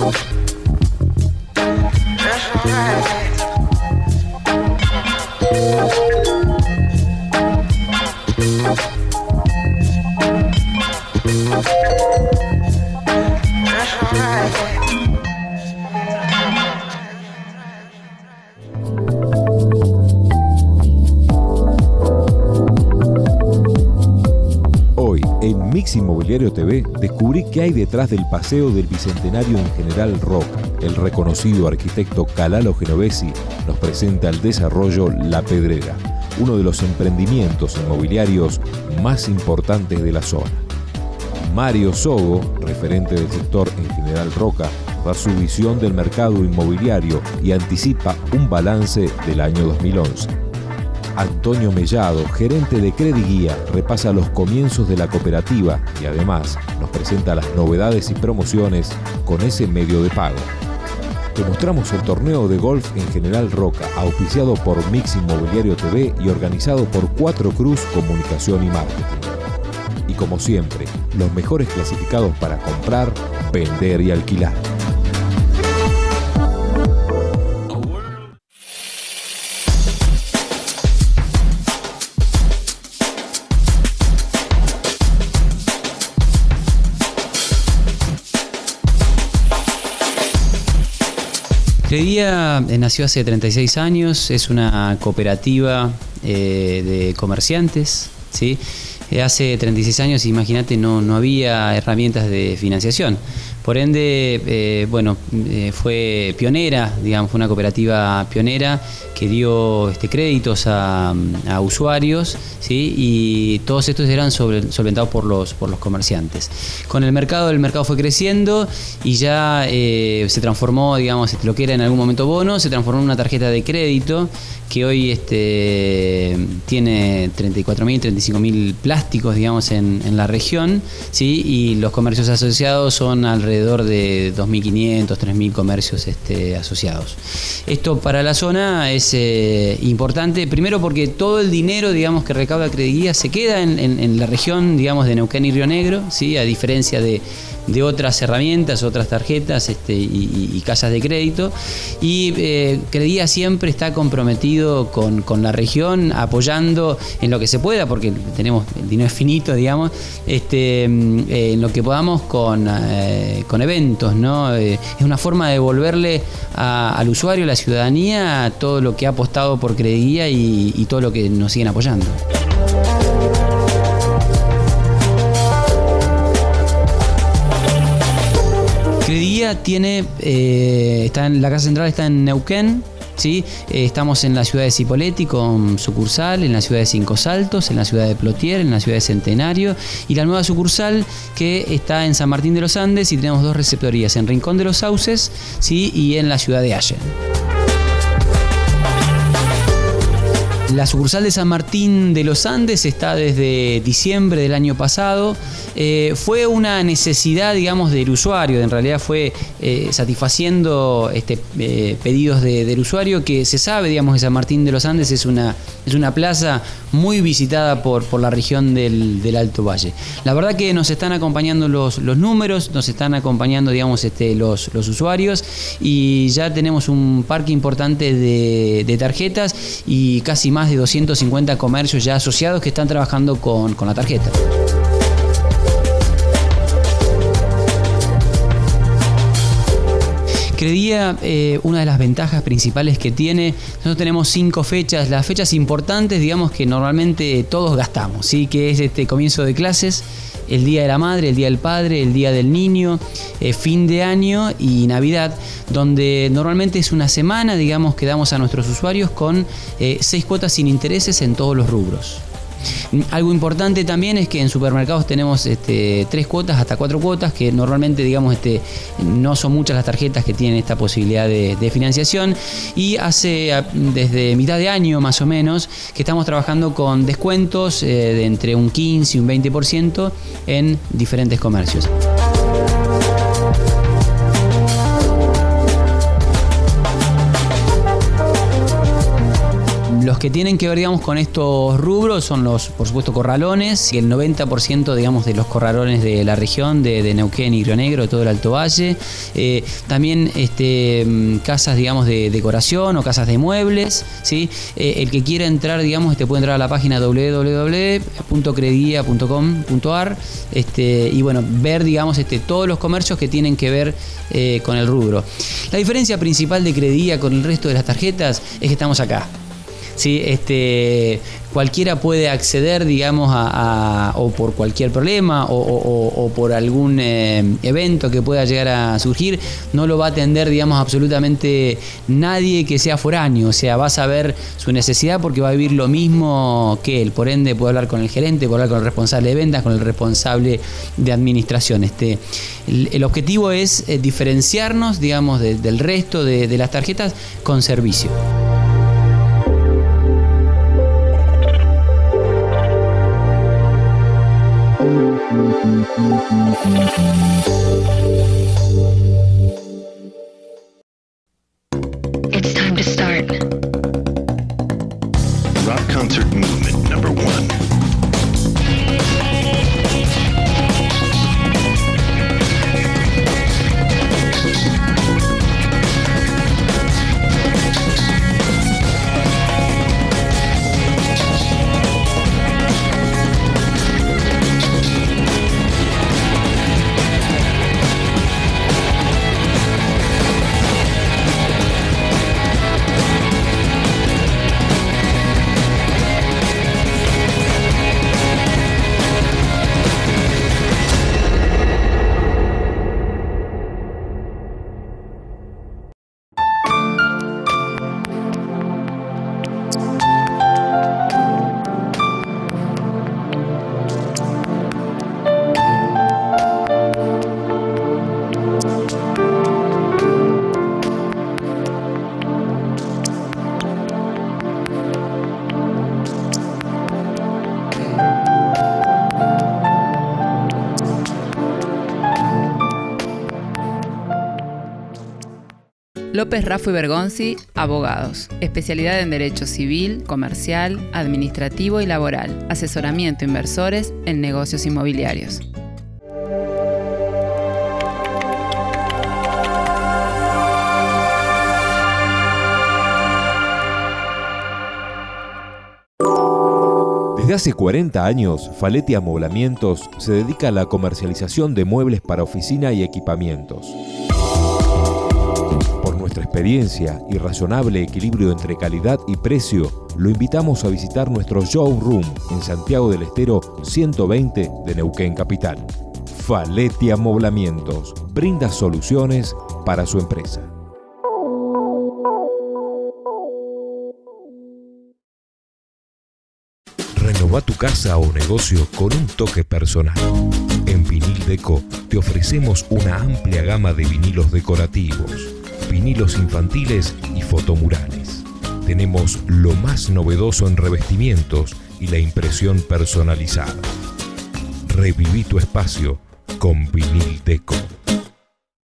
En Mix Inmobiliario TV descubrí qué hay detrás del paseo del Bicentenario en General Roca. El reconocido arquitecto Calalo Genovesi nos presenta el desarrollo La Pedrera, uno de los emprendimientos inmobiliarios más importantes de la zona. Mario Sogo, referente del sector en General Roca, da su visión del mercado inmobiliario y anticipa un balance del año 2011. Antonio Mellado, gerente de Crediguía, repasa los comienzos de la cooperativa y además nos presenta las novedades y promociones con ese medio de pago. Te mostramos el torneo de golf en General Roca, auspiciado por Mix Inmobiliario TV y organizado por Cuatro Cruz Comunicación y Marketing. Y como siempre, los mejores clasificados para comprar, vender y alquilar. Crediguía nació hace 36 años, es una cooperativa de comerciantes, ¿sí? Hace 36 años, imagínate, no había herramientas de financiación. Por ende, fue pionera, digamos, fue una cooperativa pionera que dio créditos a usuarios, ¿sí? Y todos estos eran solventados por los comerciantes. Con el mercado fue creciendo y ya se transformó, digamos, lo que era en algún momento bono, se transformó en una tarjeta de crédito que hoy tiene 34.000, 35.000 plásticos, digamos, en la región, ¿sí? Y los comercios asociados son alrededor de 2.500, 3.000 comercios asociados. Esto para la zona es importante, primero porque todo el dinero, digamos, que recauda Crediguía se queda en la región, digamos, de Neuquén y Río Negro, ¿sí? A diferencia de otras herramientas, otras tarjetas y casas de crédito. Y Crediguía siempre está comprometido con la región, apoyando en lo que se pueda, porque tenemos, el dinero es finito, digamos, en lo que podamos con eventos, ¿no? Es una forma de devolverle al usuario, a la ciudadanía, todo lo que ha apostado por Crediguía y todo lo que nos siguen apoyando. Crediguía la casa central está en Neuquén, ¿sí? Estamos en la ciudad de Cipolletti con sucursal, en la ciudad de Cinco Saltos, en la ciudad de Plotier, en la ciudad de Centenario, y la nueva sucursal que está en San Martín de los Andes, y tenemos 2 receptorías, en Rincón de los Sauces, ¿sí? Y en la ciudad de Allen. La sucursal de San Martín de los Andes está desde diciembre del año pasado. Fue una necesidad, digamos, del usuario. En realidad fue satisfaciendo pedidos del usuario, que se sabe, digamos, que San Martín de los Andes es una plaza muy visitada por la región del Alto Valle. La verdad que nos están acompañando los números, nos están acompañando, digamos, los usuarios, y ya tenemos un parque importante de tarjetas y casi más de 250 comercios ya asociados que están trabajando con la tarjeta. Crediguía, una de las ventajas principales que tiene, nosotros tenemos 5 fechas, las fechas importantes, digamos, que normalmente todos gastamos, ¿sí? Que es comienzo de clases, el Día de la Madre, el Día del Padre, el Día del Niño, fin de año y Navidad, donde normalmente es una semana, digamos, que damos a nuestros usuarios con 6 cuotas sin intereses en todos los rubros. Algo importante también es que en supermercados tenemos 3 cuotas hasta 4 cuotas, que normalmente, digamos, no son muchas las tarjetas que tienen esta posibilidad de financiación, y desde mitad de año más o menos que estamos trabajando con descuentos de entre un 15 y un 20% en diferentes comercios. Los que tienen que ver, digamos, con estos rubros son los, por supuesto, corralones, y el 90%, digamos, de los corralones de la región, de Neuquén y Río Negro, de todo el Alto Valle. También casas, digamos, de decoración o casas de muebles, ¿sí? El que quiera entrar, digamos, puede entrar a la página www.crediguía.com.ar y bueno, ver, digamos, todos los comercios que tienen que ver con el rubro. La diferencia principal de Crediguía con el resto de las tarjetas es que estamos acá. ¿Sí? Cualquiera puede acceder, digamos, o por cualquier problema o por algún evento que pueda llegar a surgir, no lo va a atender, digamos, absolutamente nadie que sea foráneo. O sea, va a saber su necesidad porque va a vivir lo mismo que él. Por ende, puede hablar con el gerente, puede hablar con el responsable de ventas, con el responsable de administración. El objetivo es diferenciarnos, digamos, del resto de las tarjetas con servicio. It's time to start. Rock concert movement number 1. López Raffo y Bergonzi, abogados. Especialidad en Derecho Civil, Comercial, Administrativo y Laboral. Asesoramiento a inversores en negocios inmobiliarios. Desde hace 40 años, Faletti Amoblamientos se dedica a la comercialización de muebles para oficina y equipamientos. Por nuestra experiencia y razonable equilibrio entre calidad y precio, lo invitamos a visitar nuestro showroom en Santiago del Estero 120 de Neuquén Capital. Faletti Amoblamientos brinda soluciones para su empresa. Renová tu casa o negocio con un toque personal. En Vinil Deco te ofrecemos una amplia gama de vinilos decorativos, vinilos infantiles y fotomurales. Tenemos lo más novedoso en revestimientos y la impresión personalizada. Reviví tu espacio con Vinil Deco.